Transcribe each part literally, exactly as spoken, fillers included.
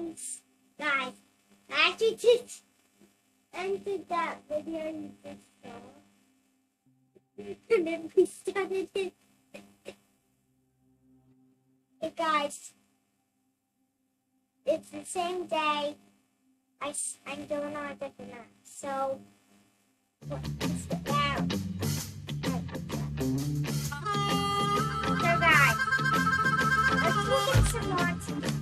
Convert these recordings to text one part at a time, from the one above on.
things. Guys, I actually just ended that video you just saw. And then we started it. Hey guys, it's the same day. I, I'm doing all different apps. So, what is the app? So guys, let's look at some more.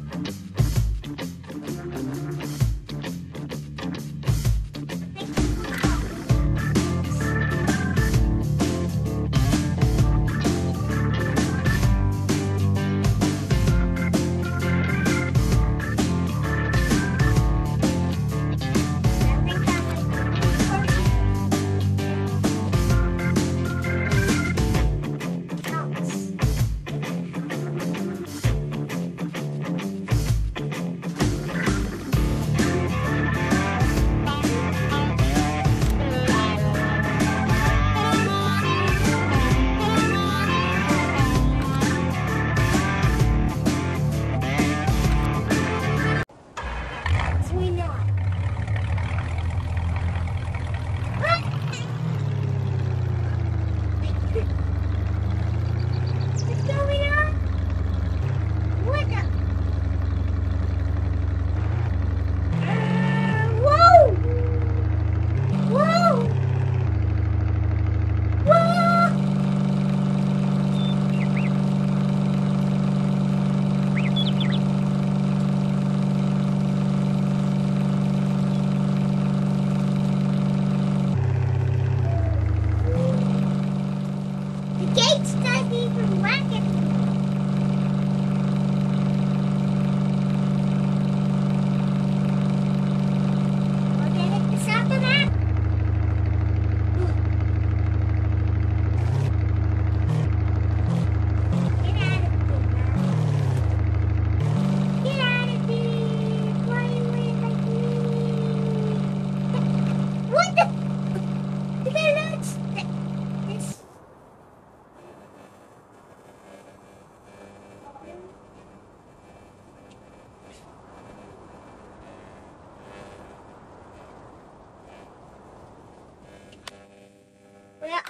Yeah.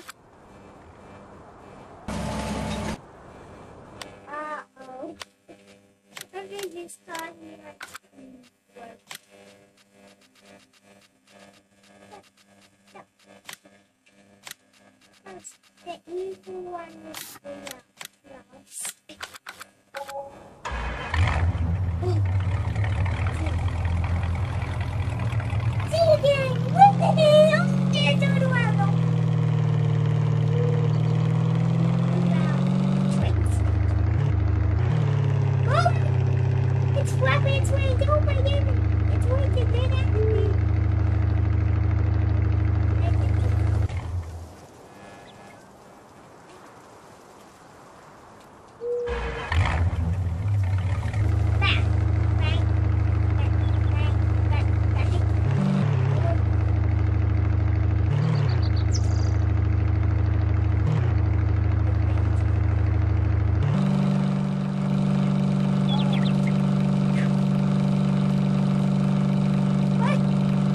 Uh-oh. Okay, this time we have to work. That's the evil one with the loves. See you again! What the hell? There's a little arrow. It's flapping its wings. Oh my goodness. It's working. They're not moving. What?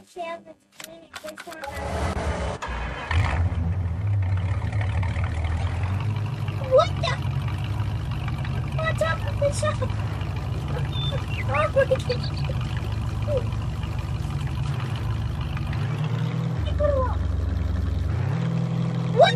share the screen and this one. What the? What's up with the shop? Oh my God. What?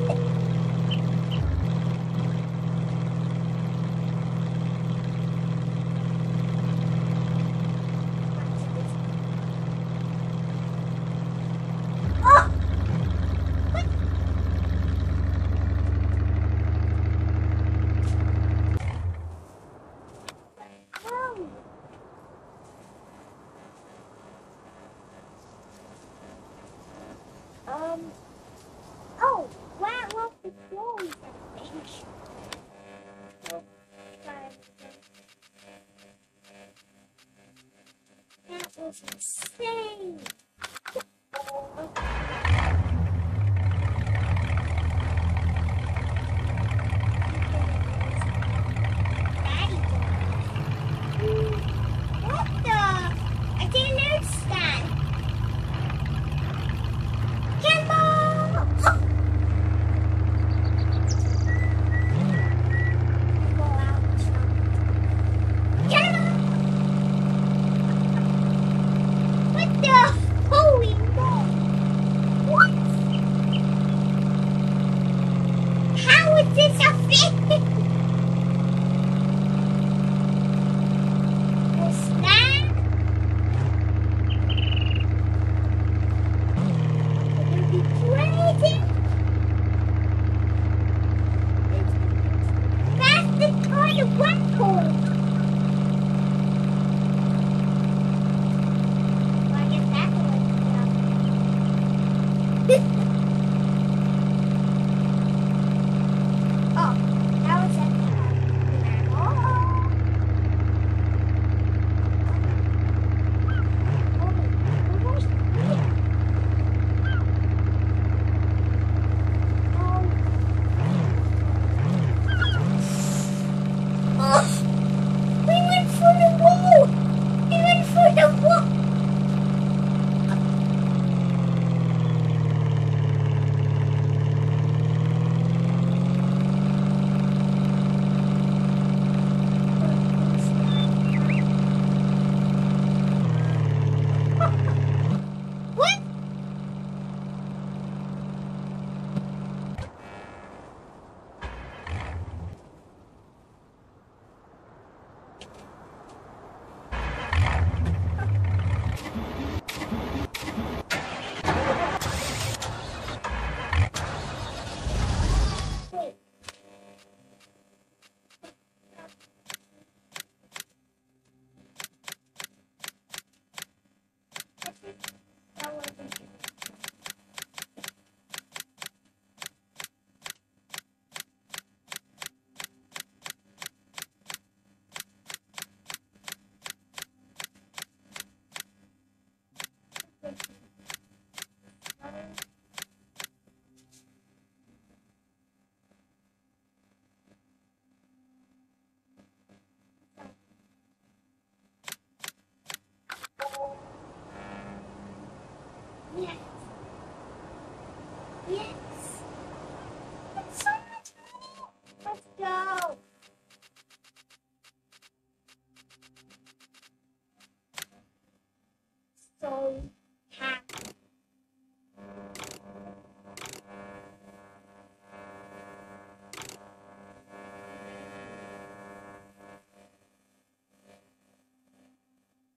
Oh! What? Oh. Um. Oh, wow, well, the clothes, I think. Oh, God. That was insane. What the? I didn't understand. Hello! Oh. Go out. Hello! What the? Holy moly! What? How is this a thing? The snack? It'll be crazy! That's the kind of record! Well, I guess that's what it's Oh, that was it. Oh. Oh, where's here? Oh. Oh. We went for the wall. We went for the wall. What? Wait. That wasn't it. Yes. Yes. That's so much money. Let's go. So happy.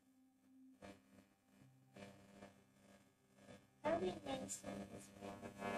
That'll be nice.